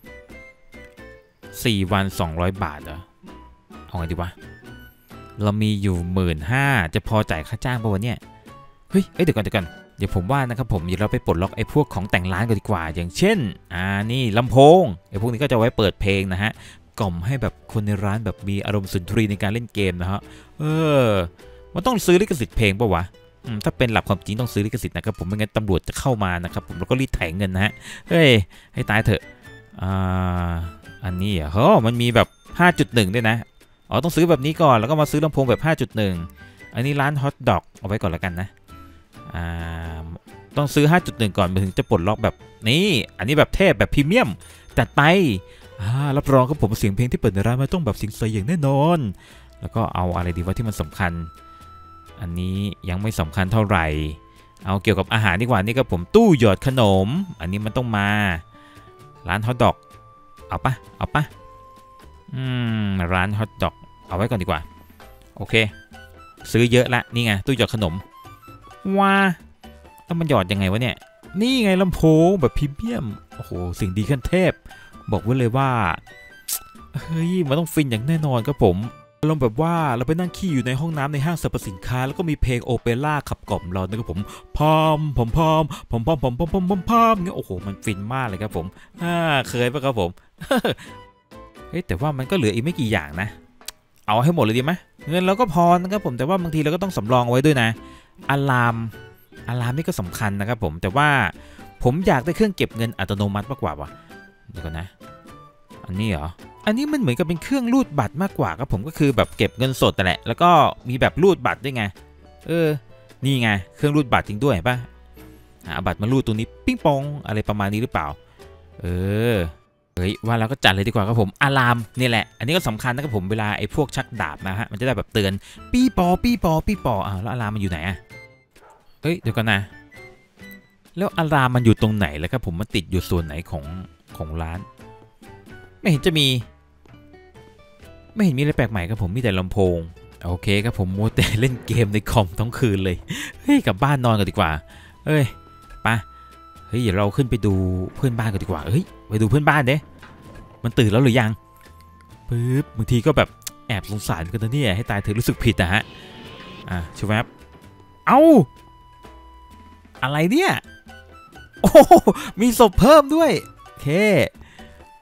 สี่วันสองร้อยบาทเหรอเอาไงดีวะเรามีอยู่หมื่นห้าจะพอจ่ายค่าจ้างป่ะวะเนี่ยเฮ้ยเอ้ยเดี๋ยวก่อนเดี๋ยวก่อนเดี๋ยวผมว่านะครับผมเดี๋ยวเราไปปลดล็อกไอ้พวกของแต่งร้านกันดีกว่าอย่างเช่นอ่านี่ลำโพงไอ้พวกนี้ก็จะไว้เปิดเพลงนะฮะกล่อมให้แบบคนในร้านแบบมีอารมณ์สุนทรีในการเล่นเกมนะฮะเออมันต้องซื้อลิขสิทธิ์เพลงป่ะวะถ้าเป็นหลักความจริงต้องซื้อลิขสิทธิ์นะครับผมไม่งั้นตำรวจจะเข้ามานะครับผมแล้วก็รีดไถเงินนะฮะเฮ้ยให้ตายเถอะอ่าอันนี้อ่ะเฮ้ยมันมีแบบ ห้าจุดหนึ่ง ด้วยนะอ๋อต้องซื้อแบบนี้ก่อนแล้วก็มาซื้อลำโพงแบบ ห้าจุดหนึ่ง อันนี้ร้านฮอทดอกเอาไว้ก่อนแล้วกันนะอ่าต้องซื้อ ห้าจุดหนึ่ง ก่อนถึงจะปลดล็อกแบบนี้อันนี้แบบเทพแบบพรีเมียมจัดไปอ่ารับรองครับผมเสียงเพลงที่เปิดในร้านไม่ต้องแบบเสียงใสอย่างแน่นอนแล้วก็เอาอะไรดีว่าที่มันสำคัญอันนี้ยังไม่สำคัญเท่าไหร่เอาเกี่ยวกับอาหารดีกว่านี่ครับผมตู้หยอดขนมอันนี้มันต้องมาร้านฮอทดอกเอาปะเอาปะอืมร้านฮอทดอกเอาไว้ก่อนดีกว่าโอเคซื้อเยอะละนี่ไงตู้หยอดขนมว้าแล้วมันหยอดยังไงวะเนี่ยนี่ไงลำโพงแบบพรีเมียมโอ้โหสิ่งดีขั้นเทพบอกไว้เลยว่าเฮ้ยมันต้องฟินอย่างแน่นอนครับผมอารมณ์แบบว่าเราไปนั่งขี้อยู่ในห้องน้ำในห้างสรรพสินค้าแล้วก็มีเพลงโอเปร่าขับกล่อมเรานะครับผมพอมพอมพอมพอมพอมพอมพอมพอมพอมพอมเงี้ยโอ้โหมันฟินมากเลยครับผมอ่าเคยปะครับผมเฮ้ยแต่ว่ามันก็เหลืออีกไม่กี่อย่างนะเอาให้หมดเลยดีไหมเงินเราก็พอนะครับผมแต่ว่าบางทีเราก็ต้องสำรองไว้ด้วยนะอะลามอะลามนี่ก็สำคัญนะครับผมแต่ว่าผมอยากได้เครื่องเก็บเงินอัตโนมัติมากกว่าวะเดี๋ยวก่อนนะอันนี้เหรออันนี้มันเหมือนกับเป็นเครื่องรูดบัตรมากกว่าครับผมก็คือแบบเก็บเงินสดแต่แหละแล้วก็มีแบบรูดบัตรด้วยไงเออนี่ไงเครื่องรูดบัตรจริงด้วยป่ะหาบัตรมารูดตรงนี้ปิ้งปองอะไรประมาณนี้หรือเปล่าเออเฮ้ยว่าเราก็จัดเลยดีกว่าครับผมอะลามนี่แหละอันนี้ก็สำคัญนะครับผมเวลาไอ้พวกชักดาบนะฮะมันจะได้แบบเตือนปี้ปอปี้ปอปี้ปออ้าวแล้วอะลามมันอยู่ไหนอ่ะเฮ้ยเดี๋ยวก่อนนะแล้วอะลามมันอยู่ตรงไหนแล้วครับผมมันติดอยู่ส่วนไหนของของร้านไม่เห็นจะมีไม่เห็นมีอะไรแปลกใหม่ครับผมมีแต่ลำโพงโอเคครับผมมัวแต่เล่นเกมในคอมทั้งคืนเลยเฮ้ยกลับบ้านนอนกันดีกว่าเอ้ยไปเฮ้ยเดี๋ยวเราขึ้นไปดูเพื่อนบ้านกันดีกว่าเฮ้ยไปดูเพื่อนบ้านเด้มันตื่นแล้วหรือยังปึ๊บบางทีก็แบบแอบสงสารกันนะเนี่ยให้ตายเธอรู้สึกผิดนะฮะอ่ะชูแวบเอ้าอะไรเนี่ยโอ้มีศพเพิ่มด้วยโอเค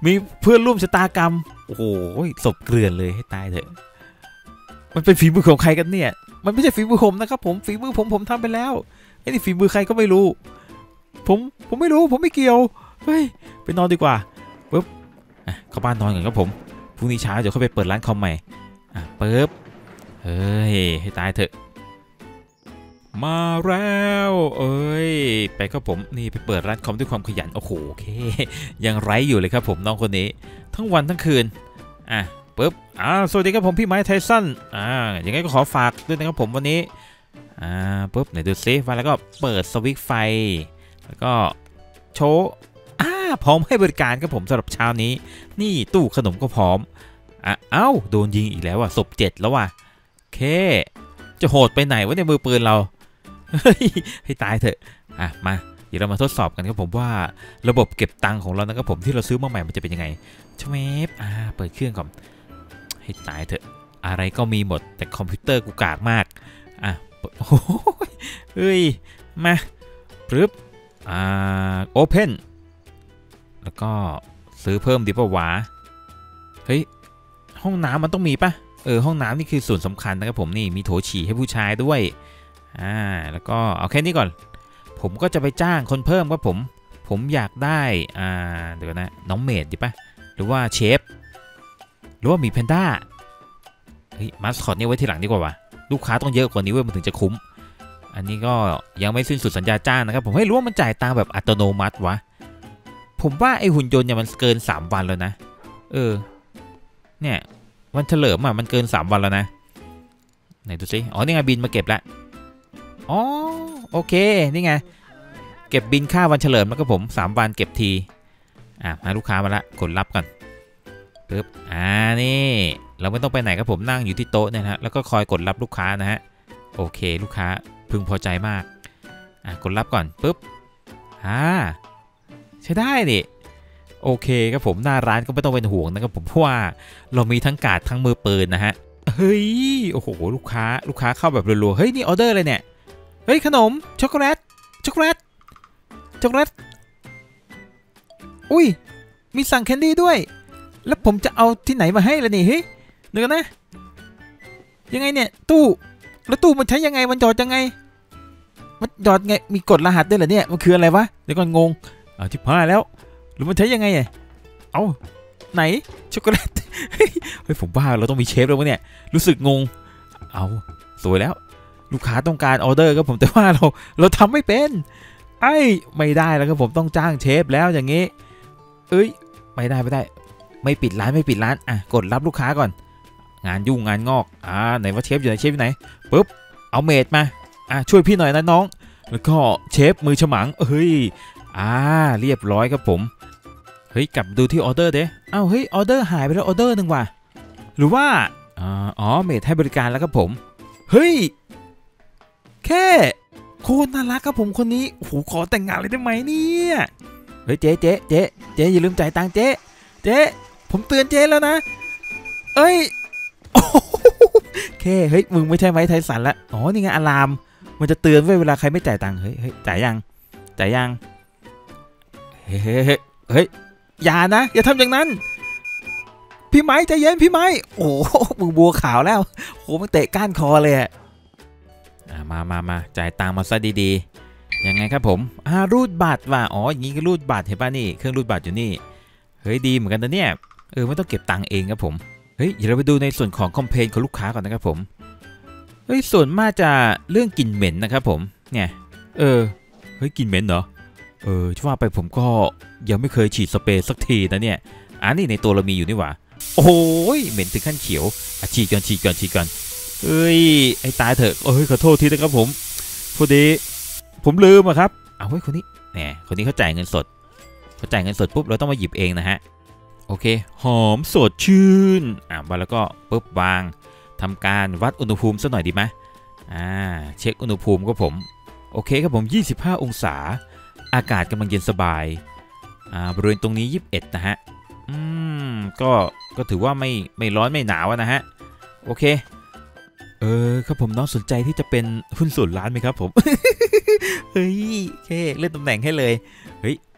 มีเพื่อนร่วมชะตากรรมโอ้โหศพเกลื่อนเลยให้ตายเถอะมันเป็นฝีมือของใครกันเนี่ยมันไม่ใช่ฝีมือผมนะครับผมฝีมือผมผมทำไปแล้วไอ้นี่ฝีมือใครก็ไม่รู้ผมผมไม่รู้ผมไม่เกี่ยวเฮ้ยไปนอนดีกว่าปึ๊บอ่ะเข้าบ้านนอนก่อนครับผมพรุ่งนี้เช้าเดี๋ยวค่อยไปเปิดร้านคอมใหม่อ่ะปึ๊บเฮ้ยให้ตายเถอะมาแล้วเอ้ยไปครับผมนี่ไปเปิดร้านคอมด้วยความขยันโอ้โหโอเคยังไร้อยู่เลยครับผมน้องคนนี้ทั้งวันทั้งคืนอ่ะปึ๊บอ่าสวัสดีครับผมพี่ไม้ไทสันอ่าอย่างไรก็ขอฝากด้วยนะครับผมวันนี้อ่าปึ๊บไหนดูซิว่าแล้วก็เปิดสวิตช์ไฟแล้วก็โชว์อ่าพร้อมให้บริการครับผมสำหรับเช้านี้นี่ตู้ขนมก็พร้อมอ่ะเอ้าโดนยิงอีกแล้วอ่ะศพเจ็ดแล้วว่ะโอเคจะโหดไปไหนวะในมือปืนเราเฮ้ยให้ตายเถอะอ่ะมาเดี๋ยวเรามาทดสอบกันครับผมว่าระบบเก็บตังค์ของเรานะครับผมที่เราซื้อมาใหม่มันจะเป็นยังไงชเวฟอ่าเปิดเครื่องก่อนให้ตายเถอะอะไรก็มีหมดแต่คอมพิวเตอร์กูกากมากอ่ะโอ้ยเฮ้ยมาปึ๊บอ่าโอเพนแล้วก็ซื้อเพิ่มดีป่าวะเฮ้ยห้องน้ำมันต้องมีปะเออห้องน้ำนี่คือส่วนสำคัญนะครับผมนี่มีโถฉี่ให้ผู้ชายด้วยอ่าแล้วก็เอาแค่นี้ก่อนผมก็จะไปจ้างคนเพิ่มครับผมผมอยากได้อ่าเดี๋ยวนะน้องเมดดีปะหรือว่าเชฟหรือว่ามีแพนด้าเฮ้ยมาสคอตนี่ไว้ทีหลังดีกว่าวะลูกค้าต้องเยอะกว่านี้เว้ยมันถึงจะคุ้มอันนี้ก็ยังไม่สิ้นสุดสัญญาจ้างนะครับผมให้รู้ว่ามันจ่ายตังแบบอัตโนมัติวะผมว่าไอหุ่นยนต์เนี่ยมันเกินสามวันแล้วนะเออเนี่ยวันเฉลิมอ่ะมันเกินสามวันแล้วนะไหนดูสิอ๋อนี่ไงบินมาเก็บละอ๋อโอเคนี่ไงเก็บบินค่าวันเฉลิมแล้วก็ผมสามวันเก็บทีอ่ะมาลูกค้ามาละกดรับก่อนปึ๊บอ่านี่เราไม่ต้องไปไหนครับผมนั่งอยู่ที่โต๊ะเนี่ยนะแล้วก็คอยกดรับลูกค้านะฮะโอเคลูกค้าพึงพอใจมากอ่ะกดรับก่อนปึ๊บอ่าใช้ได้ดิโอเคครับผมหน้าร้านก็ไม่ต้องเป็นห่วงนะครับผมเพราะว่าเรามีทั้งการ์ดทั้งมือปืนนะฮะเฮ้ยโอ้โหลูกค้าลูกค้าเข้าแบบรัวๆเฮ้ยนี่ออเดอร์เลยเนี่ยเฮ้ยขนมช็อกโกแลตช็อกโกแลตช็อกโกแลตอุ้ยมีสั่งแคนดี้ด้วยแล้วผมจะเอาที่ไหนมาให้ล่ะนี่เฮ้ยเดี๋ยวนะยังไงเนี่ยตู้แล้วตู้มันใช้ยังไงมันหยอดยังไงมันหยอดไงมีกดรหัสด้วยเหรอเนี่ยมันคืออะไรวะเดี๋ยวก่อนงงเอาที่พาแล้วหรือมันใช้ยังไงอ่ะเอาไหนช็อกโกแลตเฮ้ยผมบ้าเราต้องมีเชฟแล้ววะเนี่ยรู้สึกงงเอาสวยแล้วลูกค้าต้องการออเดอร์ครับผมแต่ว่าเราเราทำไม่เป็นไอ้ไม่ได้แล้วครับผมต้องจ้างเชฟแล้วอย่างงี้เอ้ยไม่ได้ไม่ได้ไม่ปิดร้านไม่ปิดร้านอ่ะกดรับลูกค้าก่อนงานยุ่งงานงอกอ่าไหนว่าเชฟอยู่ไหนเชฟอยู่ไหนปุ๊บเอาเมดมาอ่ะช่วยพี่หน่อยนะน้องแล้วก็เชฟมือฉมังเฮ้ยอ่าเรียบร้อยครับผมเฮ้ยกลับดูที่ออเดอร์เด้อ้าวเฮ้ยออเดอร์หายไปแล้วออเดอร์หนึ่งว่ะหรือว่าอ๋อเมดให้บริการแล้วครับผมเฮ้ยแค่โคตรน่ารักครับผมคนนี้โอ้โหขอแต่งงานเลยได้ไหมเนี่ยเฮ้ยเจ๊เจ๊เจ๊เจ๊อย่าลืมจ่ายตังค์เจ๊เจ๊ผมเตือนเจ๊แล้วนะเอ้ยโอเคเฮ้ยมึงไม่ใช่ไม้ไทสันละอ๋อนี่ไงอะลามมันจะเตือนเวลาใครไม่จ่ายตังค์เฮ้ยเฮ้ยจ่ายยังจ่ายยังเฮ้ยเฮ้ยเฮ้ยอย่านะอย่าทำอย่างนั้นพี่ไม้ใจเย็นพี่ไม้โอ้มึงบัวขาวแล้วโอ้มันเตะก้านคอเลยอะมามามาจ่ายตังค์มาซะดีๆยังไงครับผมอ่ารูดบัตรว่ะอ๋ออย่างนี้ก็รูดบัตรเห็นป่ะนี่เครื่องรูดบัตรอยู่นี่เฮ้ยดีเหมือนกันนะเนี่ยเออไม่ต้องเก็บตังค์เองครับผมเฮ้ยเดี๋ยวเราไปดูในส่วนของคอมเพลนของลูกค้าก่อนนะครับผมเฮ้ยส่วนมากจะเรื่องกลิ่นเหม็นนะครับผมเนี่ยเออเฮ้ยกลิ่นเหม็นเหรอเออว่าไปผมก็ยังไม่เคยฉีดสเปรย์สักทีนะเนี่ยอันนี้ในตัวเรามีอยู่นี่หว่าโอ้ยเหม็นถึงขั้นเขียวอ่ะฉีดก่อนฉีดก่อนฉีดก่อนเอ้ยไอ้ตายเถอะเอ้ยขอโทษทีนะครับผมพอดีผมลืมอะครับเอาไว้คนนี้แหมคนนี้เขาจ่ายเงินสดเขาจ่ายเงินสดปุ๊บเราต้องมาหยิบเองนะฮะโอเคหอมสดชื่นอ่ะมาแล้วก็ปุ๊บวางทำการวัดอุณหภูมิสักหน่อยดีไหมอ่าเช็คอุณหภูมิก็ผมโอเคครับผมยี่สิบห้าองศาอากาศกำลังเย็นสบายอ่าบริเวณตรงนี้ยี่สิบเอ็ดนะฮะอืมก็ก็ถือว่าไม่ไม่ร้อนไม่หนาวนะฮะโอเคเออครับผมน้องสนใจที่จะเป็นหุ้นส่วนร้านไหมครับผม เฮ้ยโอเคเลื่อนตำแหน่งให้เลยเฮ้ย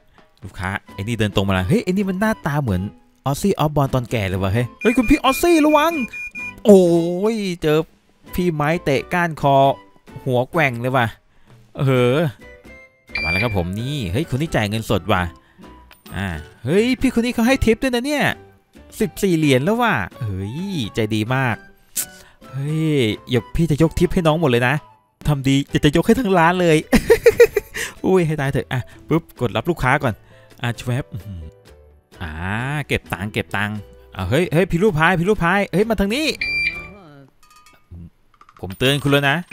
ลูกค้าไอ้นี่เดินตรงมาแล้วเฮ้ยไอ้นี่มันหน้าตาเหมือนออซซี่ออฟบอลตอนแก่เลยวะเฮ้ยเฮ้ยคุณพี่ออซซี่ระวังโอ้ยเจอพี่ไม้เตะก้านคอหัวแกว่งเลยว่ะเออมาแล้วครับผมนี่เฮ้ยคนนี้จ่ายเงินสดว่ะอ่าเฮ้ยพี่คนนี้เขาให้ทิปด้วยนะเนี่ยสิบสี่เหรียญแล้วว่ะเฮ้ยใจดีมากเฮ้ยอย่าพี่จะยกทิปให้น้องหมดเลยนะทำดีจะจะยกให้ทั้งร้านเลย อุ้ยให้ตายเถอะอ่ะปุ๊บกดรับลูกค้าก่อนอ่ะชวบอ่าเก็บตังค์เก็บตังค์อ่าเฮ้ยเฮ้ยพี่ลูกพายพี่ลูกพายเฮ้ยมาทางนี้ผมเตือนคุณแล้วนะ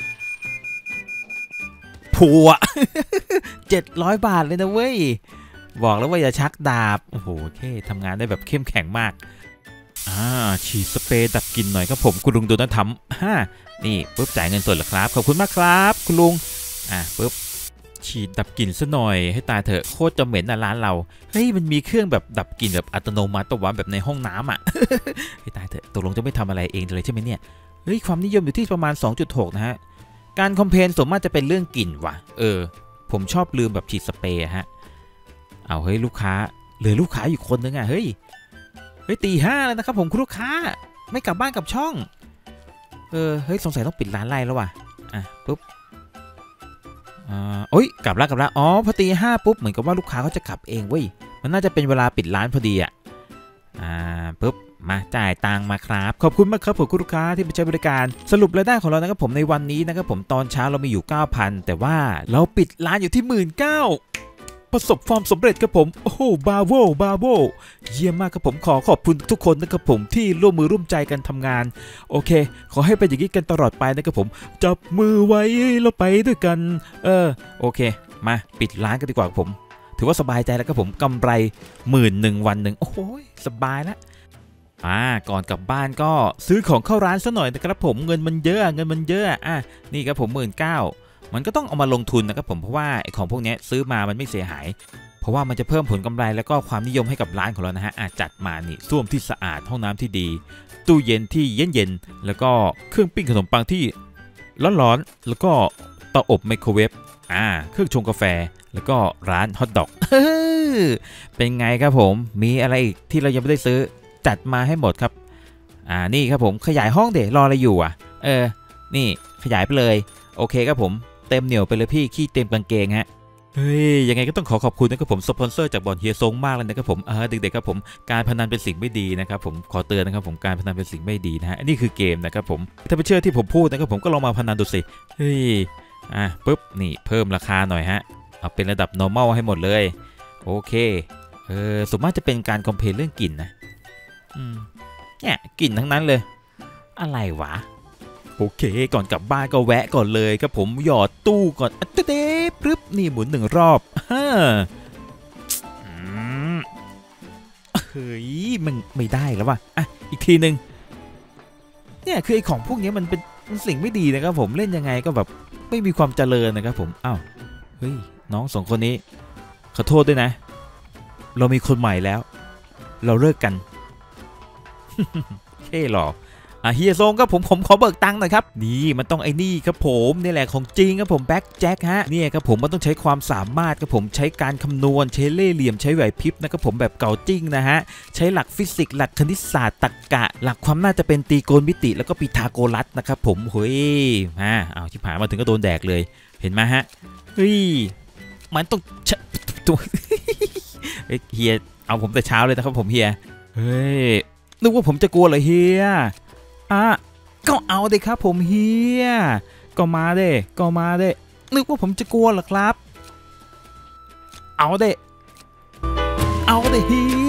ผัว เจ็ดร้อยบาทเลยนะเว้ยบอกแล้วว่าอย่าชักดาบโอ้โหโอเคทำงานได้แบบเข้มแข็งมากอ่าฉีดสเปรย์ดับกลิ่นหน่อยครับผมคุณลุงโดนัททำฮ่านี่ปุ๊บจ่ายเงินสดเหรอครับขอบคุณมากครับคุณลุงอ่ะปุ๊บฉีดดับกลิ่นซะหน่อยให้ตายเถอะโคตรจะเหม็นนะร้านเราเฮ้ยมันมีเครื่องแบบดับกลิ่นแบบอัตโนมัติตัวแบบในห้องน้ำอ่ะ ให้ตายเถอะตกลงจะไม่ทำอะไรเองเลยใช่ไหมเนี่ยเฮ้ยความนิยมอยู่ที่ประมาณ สองจุดหก นะฮะการคอมเพลนส่วนมากจะเป็นเรื่องกลิ่นว่ะเออผมชอบลืมแบบฉีดสเปรย์ฮะเอาเฮ้ยลูกค้าเหลือลูกค้าอยู่คนนึงอ่ะเฮ้ยเฮ้ยตีห้าแล้วนะครับผมคุณลูกค้าไม่กลับบ้านกับช่องเออเฮ้ยสงสัยต้องปิดร้านไล่แล้วว่ะอ่ะปุ๊บอ่าโอ้ยกลับแล้วกลับแล้วอ๋อพอตีห้าปุ๊บเหมือนกับว่าลูกค้าเขาจะกลับเองเว้ยมันน่าจะเป็นเวลาปิดร้านพอดีอ่ะอ่าปุ๊บมาจ่ายตังค์มาครับขอบคุณมากครับผมคุณลูกค้าที่มาใช้บริการสรุปรายได้ของเรานะครับผมในวันนี้นะครับผมตอนเช้าเรามีอยู่ เก้าพัน แต่ว่าเราปิดร้านอยู่ที่ หนึ่งหมื่นเก้าพัน ประสบความสำเร็จครับผมโอ้โหบาโวบาโวเยี่ยมมากครับผมขอขอบคุณทุกคนนะครับผมที่ร่วมมือร่วมใจกันทำงานโอเคขอให้เป็นอย่างนี้กันตลอดไปนะครับผมจับมือไว้เราไปด้วยกันเออโอเคมาปิดร้านกันดีกว่าครับผมถือว่าสบายใจแล้วครับผมกำไรหมื่นหนึ่งวันหนึ่งโอ้โหสบายแล้วอ่าก่อนกลับบ้านก็ซื้อของเข้าร้านซะหน่อยนะครับผมเงินมันเยอะเงินมันเยอะอ่ะนี่ครับผมหมื่นเก้ามันก็ต้องเอามาลงทุนนะครับผมเพราะว่าไอ้ของพวกนี้ซื้อมามันไม่เสียหายเพราะว่ามันจะเพิ่มผลกำไรแล้วก็ความนิยมให้กับร้านของเรานะฮะอาจจัดมานี่ส้วมที่สะอาดห้องน้ำที่ดีตู้เย็นที่เย็นๆแล้วก็เครื่องปิ้งขนมปังที่ร้อนๆแล้วก็เตาอบไมโครเวฟอ่าเครื่องชงกาแฟแล้วก็ร้านฮอทดอกเป็นไงครับผมมีอะไรอีกที่เรายังไม่ได้ซื้อจัดมาให้หมดครับอ่านี่ครับผมขยายห้องเดี๋ยวรออะไรอยู่อ่ะเออนี่ขยายไปเลยโอเคครับผมเต็มเหนียวไปเลยพี่ขี้เต็มกางเกงฮะเฮ้ยยังไงก็ต้องขอขอบคุณนะครับผมสปอนเซอร์จากบอลเฮียซงมากเลยนะครับผมเออเด็กๆครับผมการพนันเป็นสิ่งไม่ดีนะครับผมขอเตือนนะครับผมการพนันเป็นสิ่งไม่ดีนะฮะนี่คือเกมนะครับผมถ้าไม่เชื่อที่ผมพูดนะครับผมก็ลองมาพนันดูสิเฮ้ยอ่ะปุ๊บนี่เพิ่มราคาหน่อยฮะเอาเป็นระดับ normal ให้หมดเลยโอเคเออส่วนมากจะเป็นการคอมเพลนเรื่องกลิ่นนะอืมเนี่ยกลิ่นทั้งนั้นเลยอะไรวะโอเคก่อนกลับบ้านก็แวะก่อนเลยครับผมหยอดตู้ก่อนเต๊ะปึ๊บนี่หมุนหนึ่งรอบฮ่าเฮ้ยมันไม่ได้แล้วว่ะอ่ะอีกทีหนึ่งเนี่ยคือไอ้ของพวกนี้มันเป็นมันสิ่งไม่ดีนะครับผมเล่นยังไงก็แบบไม่มีความเจริญนะครับผมอ้าวเฮ้ยน้องสองคนนี้ขอโทษด้วยนะเรามีคนใหม่แล้วเราเลิกกันเท่หรออ่ะเฮียซงครับผมผมขอเบิกตังค์หน่อยครับนี่มันต้องไอ้นี่ครับผมนี่แหละของจริงครับผมแบ็คแจ็คฮะนี่ครับผมมันต้องใช้ความสามารถครับผมใช้การคำนวณใช้เล่ห์เหลี่ยมใช้ไหวพริบนะครับผมแบบเก่าจริงนะฮะใช้หลักฟิสิกส์หลักคณิตศาสตร์ตรรกะหลักความน่าจะเป็นตรีโกณมิติแล้วก็พีทาโกรัสนะครับผมเฮ้ยฮะเอาชิบหายมาถึงก็โดนแดกเลยเห็นไหมฮะเฮ้ยมันต้องตัวเฮียเอาผมแต่เช้าเลยนะครับผมเฮียเฮ้ยนึกว่าผมจะกลัวเหรอเฮียอ่ะก็เอาเด้ครับผมเฮียก็มาเด้ก็มาเด้นึกว่าผมจะกลัวเหรอครับเอาเด้เอาเด้เฮี